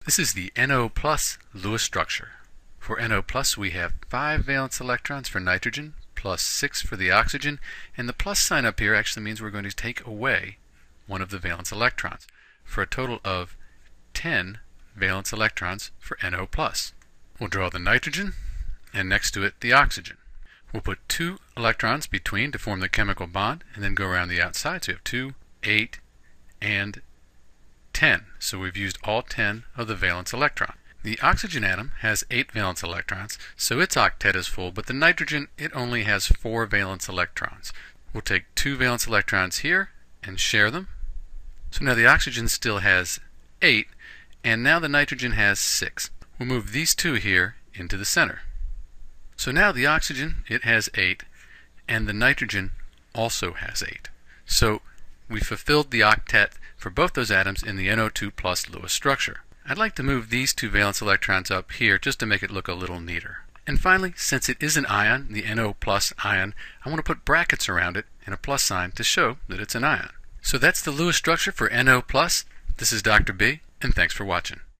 This is the NO plus Lewis structure. For NO plus we have 5 valence electrons for nitrogen, plus 6 for the oxygen, and the plus sign up here actually means we're going to take away one of the valence electrons, for a total of 10 valence electrons for NO plus. We'll draw the nitrogen, and next to it the oxygen. We'll put 2 electrons between to form the chemical bond, and then go around the outside, so we have 2, 8, and 10. So we've used all 10 of the valence electrons. The oxygen atom has 8 valence electrons, so its octet is full, but the nitrogen, it only has 4 valence electrons. We'll take 2 valence electrons here and share them. So now the oxygen still has 8, and now the nitrogen has 6. We'll move these 2 here into the center. So now the oxygen, it has 8, and the nitrogen also has 8. So we fulfilled the octet for both those atoms in the NO2 plus Lewis structure. I'd like to move these 2 valence electrons up here just to make it look a little neater. And finally, since it is an ion, the NO plus ion, I want to put brackets around it and a plus sign to show that it's an ion. So that's the Lewis structure for NO plus. This is Dr. B, and thanks for watching.